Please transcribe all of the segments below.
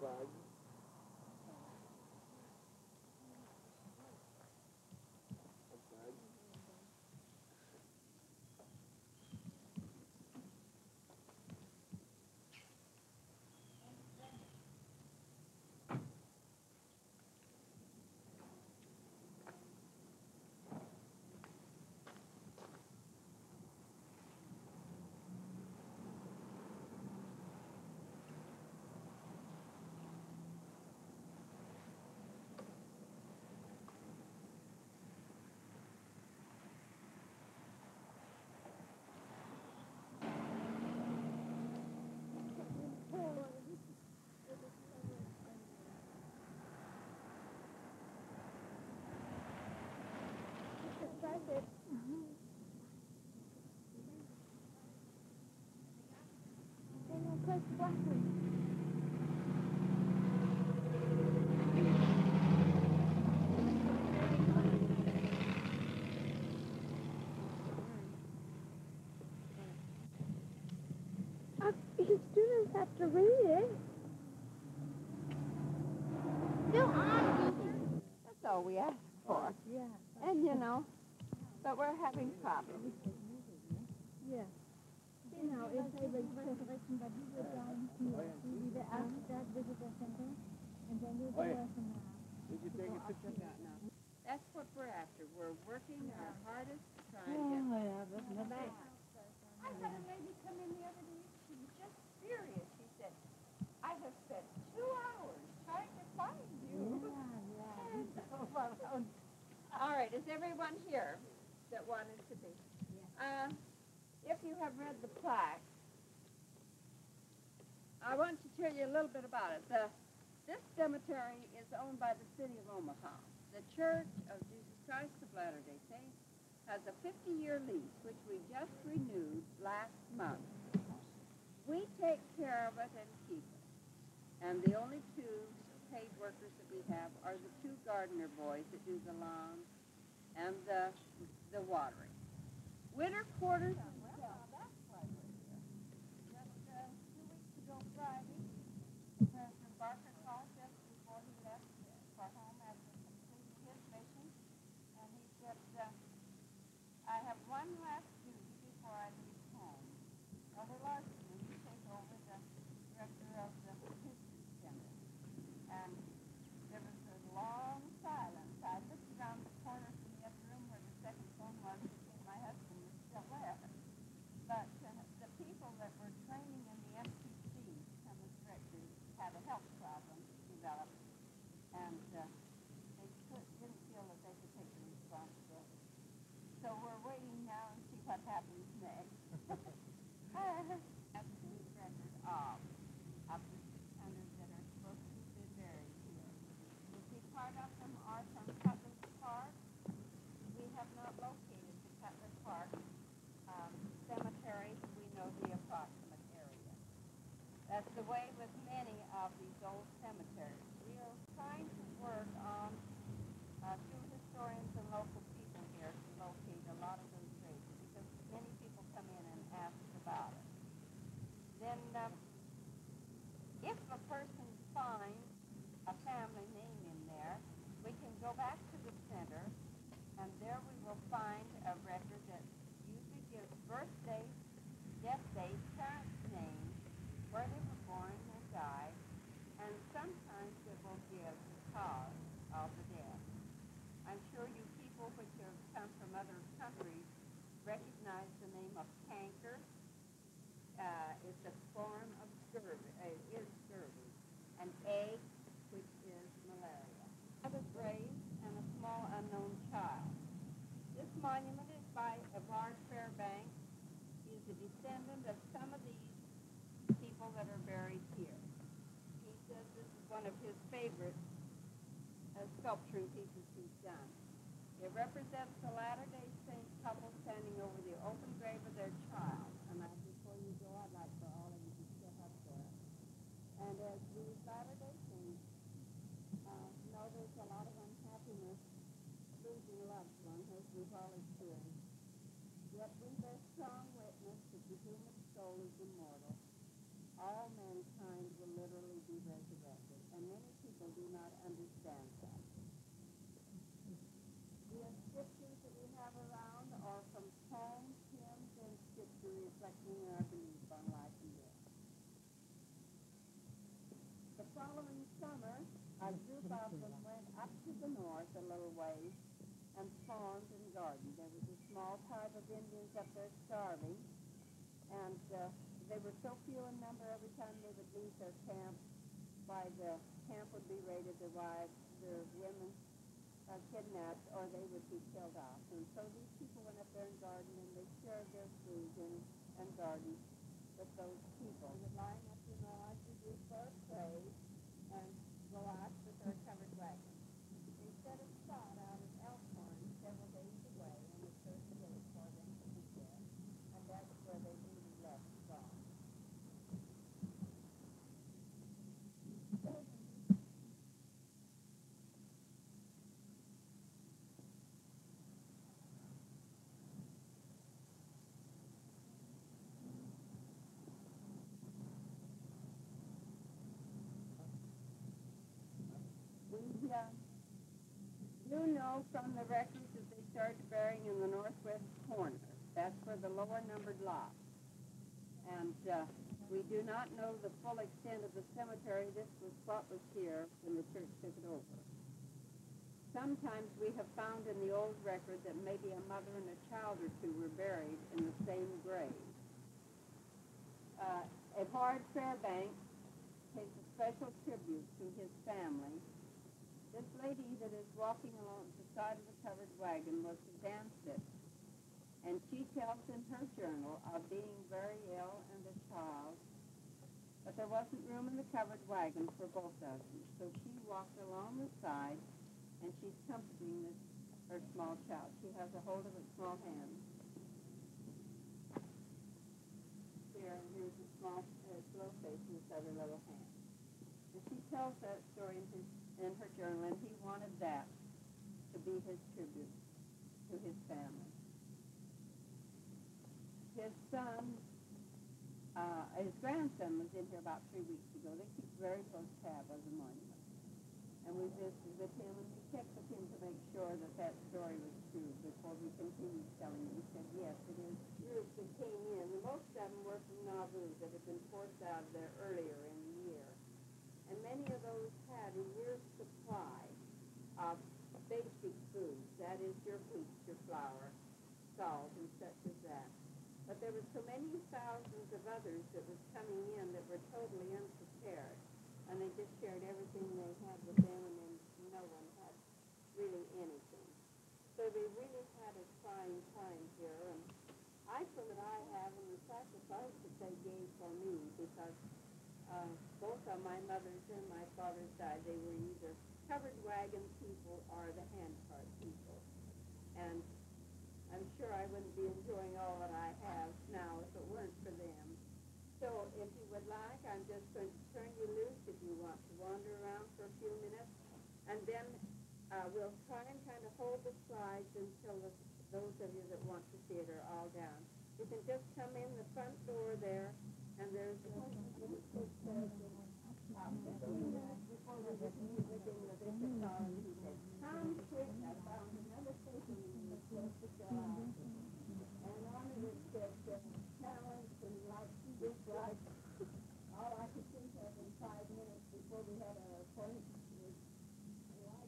You students have to read it. Still on, that's all we ask for. Yeah. And, you know, but we're having problems. Yeah. You know, if they were direction, but you would see the Amsterdam Visitor Center, and then you go from there. Did you take a picture? That's what we're after. We're working our hardest to try and get back. I had a lady come in the other day. She was just furious. She said, I have spent 2 hours trying to find you. All right, is everyone here that wanted to be? If you have read the plaque, I want to tell you a little bit about it. This cemetery is owned by the city of Omaha. The Church of Jesus Christ of Latter-day Saints has a 50-year lease, which we just renewed last month. We take care of it and keep it. And the only 2 paid workers that we have are the 2 gardener boys that do the lawn and the watering. Winter quarters. That's why we're here. Just 2 weeks ago Friday, President Barker called just before he left for home after completing his mission, and he said, I have one last duty before I leave home. Mother Larson, will you take over the director of the History Center? And there was a long silence. I looked around the corner from the other room where the second phone was to see my husband was still there. But the people that were training in the MTC to become a director had a health problem develop, and they didn't feel that they could take the responsibility. So we're waiting now and see what happens next. Absolute record of the 600 that are supposed to be buried here. You see, part of them are from Cutler Park. We have not located the Cutler Park cemetery. We know the approximate area. That's the way with many of these old cemeteries. We are trying to work on, through historians and local people here, to locate a lot of those graves, because many people come in and ask about it. Then, if a person finds a family name in there, we can go back to the center, and there we will find a record that usually gives birth date, death date, parents' name, where they were born and died, and sometimes it will give the cause of the death. I'm sure you people which have come from other countries recognize the name of canker. It's a form of scurvy. It is scurvy. An egg, which is malaria. A grave and a small unknown child. This monument is by Evrard Fairbanks. He's a descendant of some of these people that are buried here. He says this is one of his favorite sculpturing pieces he's done. It represents the Latter-day Saint couple standing over the open grave of their child. And before you go, I'd like for all of you to step up there. And as these Latter-day Saints know, there's a lot of unhappiness losing a loved one, as we've all experienced. Yet we bear strong witness that the human soul is immortal. All mankind will literally be resurrected. and many people do not understand that. The inscriptions that we have around are from poems, hymns, and scripture reflecting our belief on life and death. The following summer, a group of them went up to the north a little ways and farmed and gardened. There was a small tribe of Indians up there starving, and they were so few in number every time they would leave their camp, why the camp would be raided, their wives, their women kidnapped, or they would be killed off. And so these people went up there and gardened, and they shared their food and gardens with those people. They would line up in a large group for praise and go out with their covered wagon. They set a spot out of Elkhorn several days away, and the church paid for them to be there, and that's where they really left from. You know from the records that they started burying in the northwest corner. That's for the lower numbered lot. And we do not know the full extent of the cemetery. This was what was here when the church took it over. Sometimes we have found in the old record that maybe a mother and a child or two were buried in the same grave. Edward Fairbanks pays a special tribute to his family. This lady that is walking along the side of the covered wagon was a dancer, and she tells in her journal of being very ill and a child, but there wasn't room in the covered wagon for both of them, so she walked along the side, and she's comforting her small child. She has a hold of its small hand. Here, and here's a small slow face in this other little hand. And she tells that story in her journal, and he wanted that to be his tribute to his family. His son, his grandson was in here about 3 weeks ago. They keep very close tab of the monument. And we visited with him, and we checked with him to make sure that that story was true before we continued telling him. He said, yes, it is groups that came in. And most of them were from Nauvoo that had been forced out of there earlier in the year. And many of those had a year's supply of basic foods. That is your wheat, your flour, salt, and such as that. But there were so many thousands of others that was coming in that were totally unprepared. And they just shared everything they had with them, and then no one had really anything. So they really had a trying time here. And I feel that I have in the sacrifice that they gave for me, because both on my mother's and my father's side, they were either covered wagon people or the hand cart people. And I'm sure I wouldn't be enjoying all that I have now if it weren't for them. So if you would like, I'm just going to turn you loose if you want to wander around for a few minutes. And then we'll try and kind of hold the slides until those of you that want to see it are all down. You can just come in the front door there, and there's a little before we get to everything that they took on. He said, come quick, I found another station in the close to God. And on it said, challenge and like dislike. All I could think of in 5 minutes before we had our appointment was like.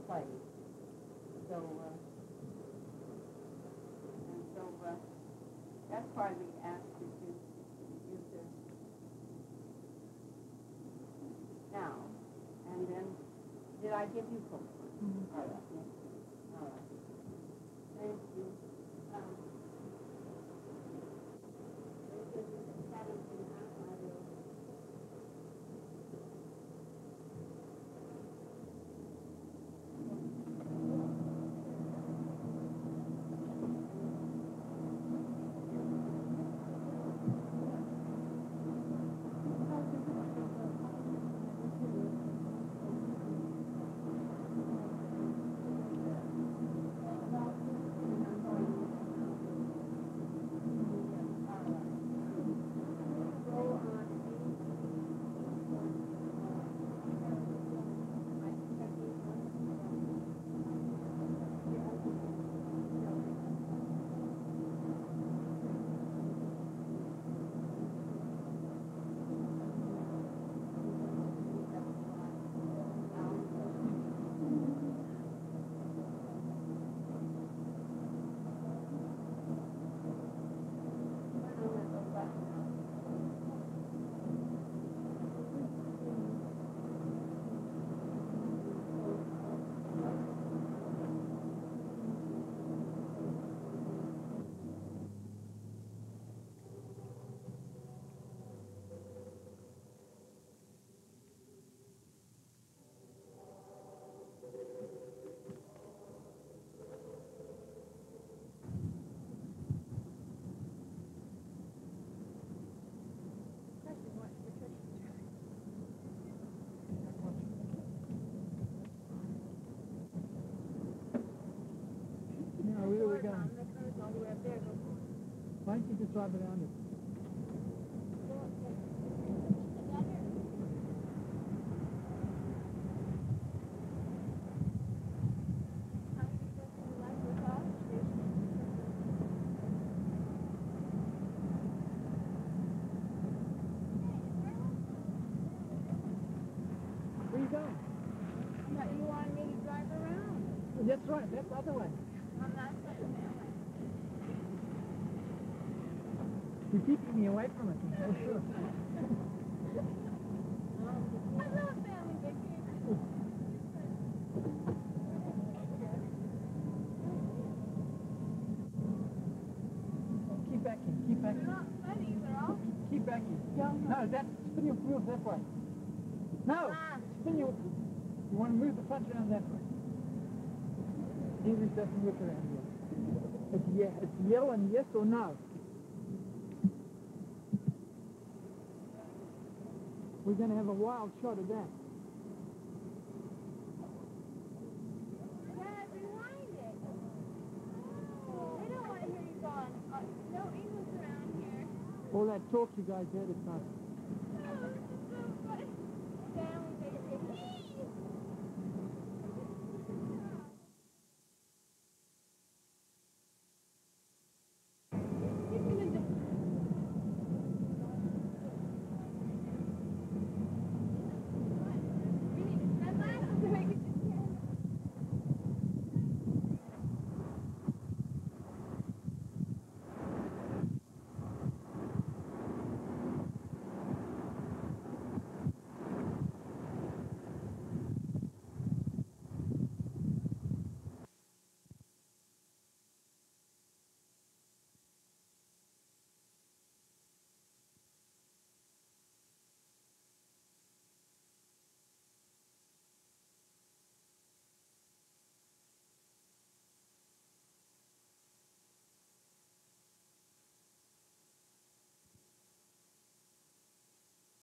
place. So, that's why we asked you to use this now. And then, did I give you Coke? Mm-hmm. All right. All right. Thank you. Where are we going? Why don't you just drive around it? Where are you going? But you wanted me to drive around. That's right, that's the other way. I'm not saying that way. You're keeping me away from it, for sure. I love family vacations. Keep backing, keep backing. They're not funny, they're all... Keep backing. No, spin your wheels that way. No! Spin your... You want to move the front around that way. English doesn't work around here. It's yell and yes or no. We're going to have a wild shot of that. Dad, rewind it. They don't want to hear you going. No English around here. All that talk you guys had is not